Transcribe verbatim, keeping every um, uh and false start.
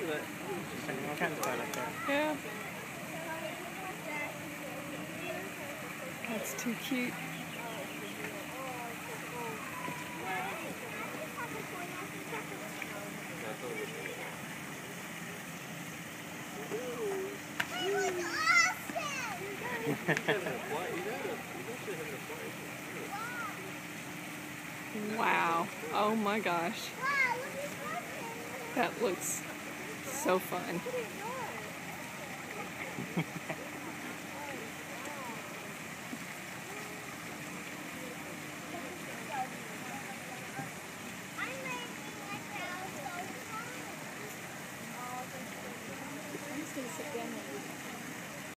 at that. Interesting. All kinds of fun up there. Yeah. That's too cute. Wow. Oh my gosh. That looks so fun.